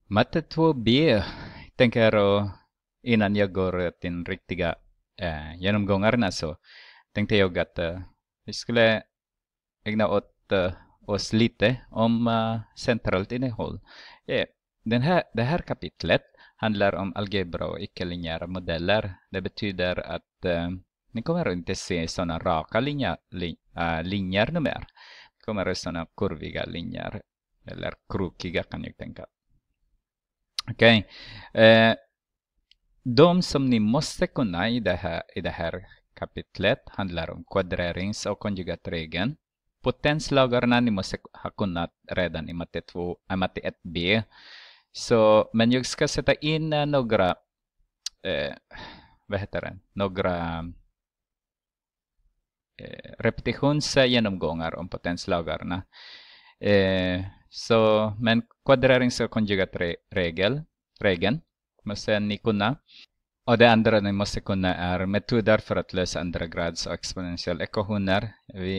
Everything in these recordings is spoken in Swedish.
Matte 2B tänker innan jag går till den riktiga genomgångarna så tänkte jag att vi skulle ägna oss lite om centralt innehåll. Det här kapitlet handlar om algebra och icke-linjära modeller. Det betyder att ni kommer inte se sådana raka linjer numera. Det kommer sådana kurviga linjer eller krokiga kan jag tänka. Okej. De som ni måste kunna i det här kapitlet handlar om kvadrerings- och konjugatregeln. Potenslagarna ni måste ha kunnat redan i matte 1b. Så, men jag ska sätta in några några repetitionsgenomgångar om potenslagarna. Så, men kvadrerings- och konjugatregeln måste ni kunna. Och det andra ni måste kunna är metoder för att lösa andra grads och exponentiella ekvationer.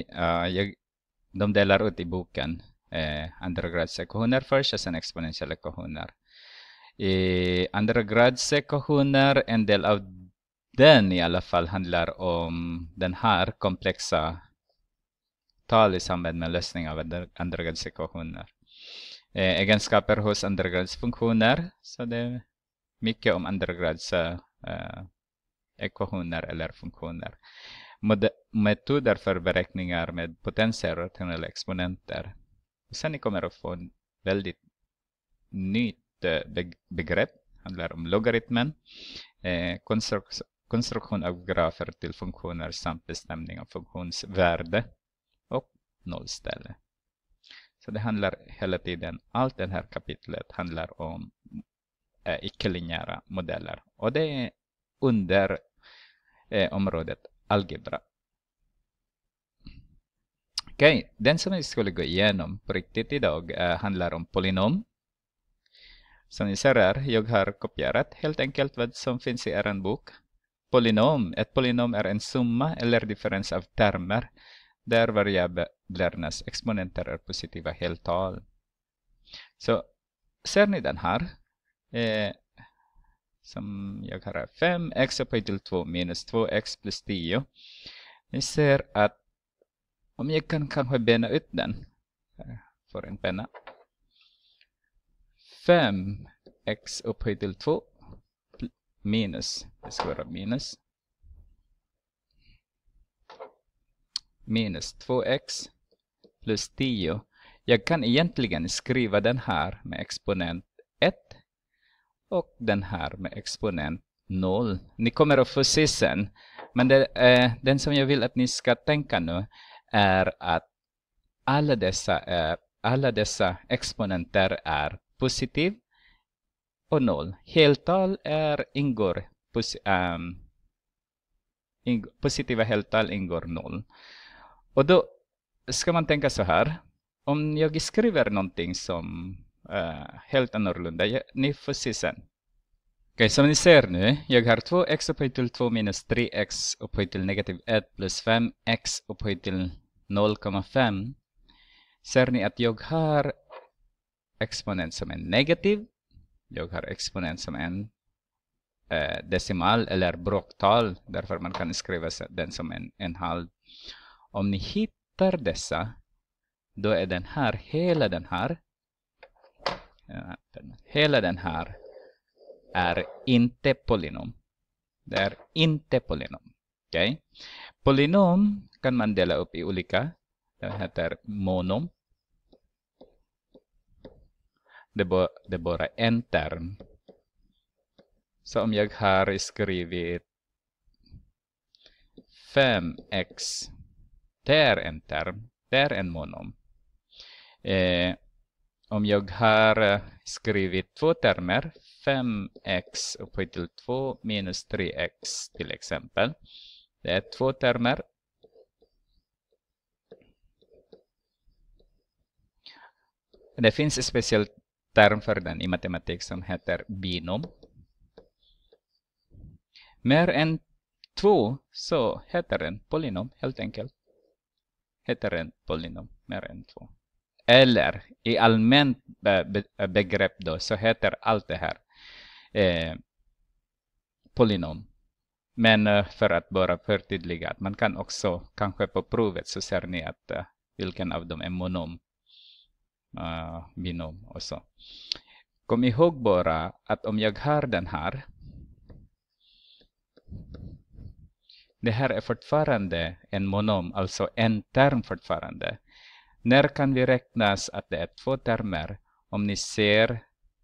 De delar ut i boken andra grads ekvationer först och sen exponentiella ekvationer. Andra grads ekvationer, en del av den i alla fall handlar om den här komplexa tal i samband med lösning av andra grads ekvationer. Egenskaper hos andra grads funktioner, så det är mycket om andra grads ekvationer eller funktioner. Metoder för beräkningar med potenser och rationella exponenter. Och sen ni kommer att få en väldigt nytt begrepp. Handlar om logaritmen, konstruktion av grafer till funktioner samt bestämning av funktionsvärde och nollställe. Så det handlar hela tiden, allt det här kapitlet handlar om icke-linjära modeller. Och det är under området algebra. Okej, den som vi skulle gå igenom på riktigt idag handlar om polynom. Som ni ser här, jag har kopierat helt enkelt vad som finns i er bok. Ett polynom är en summa eller differens av termer där variablernas exponenter är positiva heltal. Så ser ni den här? Som jag har här, 5x upphöjt till 2 minus 2x plus 10. Ni ser att om jag kan kanske bena ut den för en penna. 5x upphöjt till 2 minus, det ska vara minus 2x plus 10. Jag kan egentligen skriva den här med exponent 1 och den här med exponent 0. Ni kommer att få se sen. Men den som jag vill att ni ska tänka nu är att alla dessa exponenter är positiv och 0. Heltal positiva heltal ingår 0. Och då ska man tänka så här. Om jag skriver någonting som helt annorlunda, ni får se sen. Okej, som ni ser nu, jag har 2x upphöjt till 2 minus 3x upphöjt till negativ 1 plus 5x upphöjt till 0,5. Ser ni att jag har exponent som är negativ. Jag har exponent som en decimal eller bråktal. Därför man kan skriva den som en halv. Om ni hittar dessa, då är den här, hela den här är inte polynom. Det är inte polynom. Okay? Polynom kan man dela upp i olika. Det heter monom. Det är bara en term. Så om jag har skrivit 5x, det är en term. Det är en monom. Om jag har skrivit två termer, 5x upphöjt till 2 minus 3x till exempel. Det är två termer. Det finns en speciell term för den i matematik som heter binom. Mer än 2 så heter den polynom helt enkelt. Heter den polynom mer än 2. Eller i allmänt begrepp då så heter allt det här polynom. Men för att bara förtydliga att man kan också kanske på provet så ser ni att vilken av dem är monom, binom och så. Kom ihåg bara att om jag har den här, det här är fortfarande en monom, alltså en term fortfarande. När kan vi räknas att det är 2 termer? Om ni ser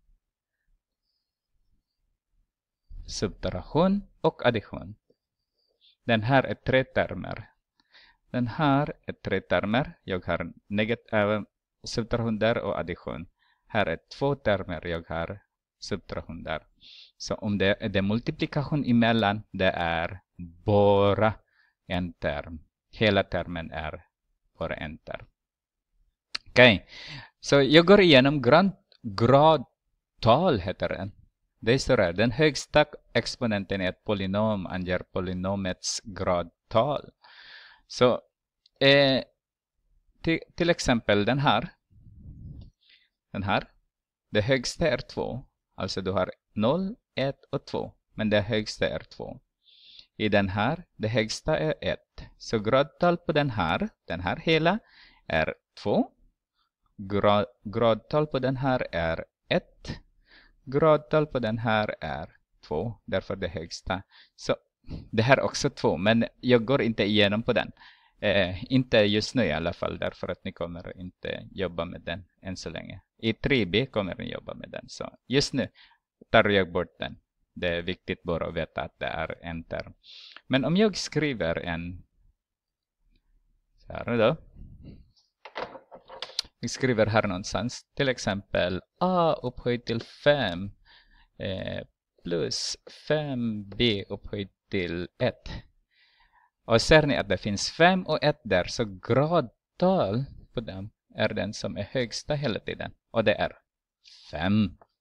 subtraktion och addition. Den här är 3 termer. Den här är 3 termer. Jag har subtraktion där och addition. Här är 2 termer. Jag har subtraktion där. Så om det är multiplikation emellan, det är bara en term. Hela termen är bara en term. Okej. Så jag går igenom gradtal heter den. Det står här. Den högsta exponenten i ett polynom anger polynomets gradtal. Så till exempel den här. Det högsta är 2. Alltså du har 0, 1 och 2. Men det högsta är 2. I den här, det högsta är 1. Så gradtal på den här hela är 2. Gradtal på den här är 1. Gradtal på den här är 2. Därför det högsta. Så det här är också 2. Men jag går inte igenom på den. Inte just nu i alla fall. Därför att ni kommer inte jobba med den än så länge. I 3B kommer ni jobba med den. Så just nu tar jag bort den. Det är viktigt bara att veta att det är en term. Men om jag skriver en... Så här då. Jag skriver här någonstans. Till exempel A upphöjt till 5 plus 5B upphöjt till 1. Och ser ni att det finns 5 och 1 där. Så gradtal på dem är den som är högsta hela tiden. Och det är 5.